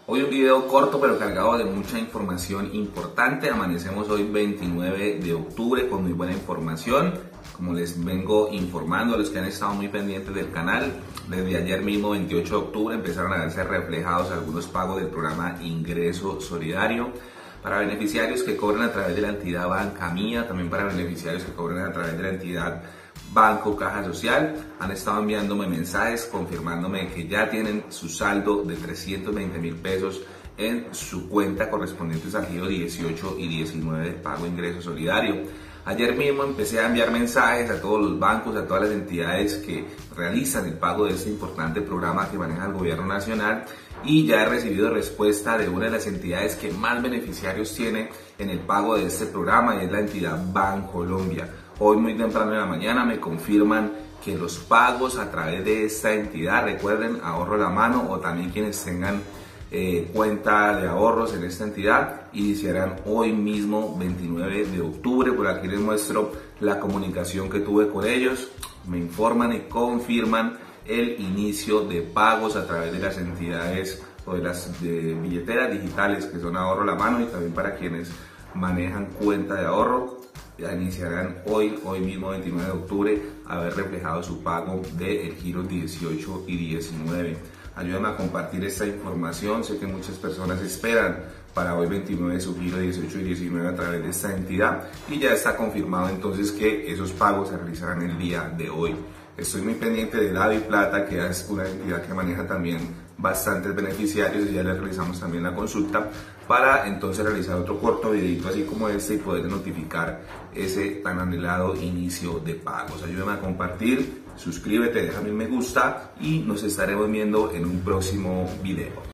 Hoy un video corto pero cargado de mucha información importante. Amanecemos hoy 29 de octubre con muy buena información. Como les vengo informando a los que han estado muy pendientes del canal, desde ayer mismo 28 de octubre empezaron a verse reflejados algunos pagos del programa Ingreso Solidario para beneficiarios que cobran a través de la entidad Banca Mía, también para beneficiarios que cobran a través de la entidad Banco Caja Social. Han estado enviándome mensajes confirmándome que ya tienen su saldo de 320.000 pesos en su cuenta correspondientes al giro 18 y 19 del pago Ingreso Solidario. Ayer mismo empecé a enviar mensajes a todos los bancos, a todas las entidades que realizan el pago de este importante programa que maneja el gobierno nacional, y ya he recibido respuesta de una de las entidades que más beneficiarios tiene en el pago de este programa, y es la entidad Bancolombia. Hoy muy temprano en la mañana me confirman que los pagos a través de esta entidad, recuerden, ahorro a la mano, o también quienes tengan cuenta de ahorros en esta entidad, iniciarán hoy mismo 29 de octubre. Por aquí les muestro la comunicación que tuve con ellos. Me informan y confirman el inicio de pagos a través de las entidades o de las billeteras digitales que son ahorro a la mano, y también para quienes manejan cuenta de ahorro. Ya iniciarán hoy mismo 29 de octubre a ver reflejado su pago del giro 18 y 19. Ayúdame a compartir esta información. Sé que muchas personas esperan para hoy 29 su giro 18 y 19 a través de esta entidad, y ya está confirmado entonces que esos pagos se realizarán el día de hoy. Estoy muy pendiente de DaviPlata, que es una entidad que maneja también bastantes beneficiarios, y ya le realizamos también la consulta para entonces realizar otro corto videito así como este y poder notificar ese tan anhelado inicio de pagos. Ayúdame a compartir, suscríbete, déjame un me gusta y nos estaremos viendo en un próximo video.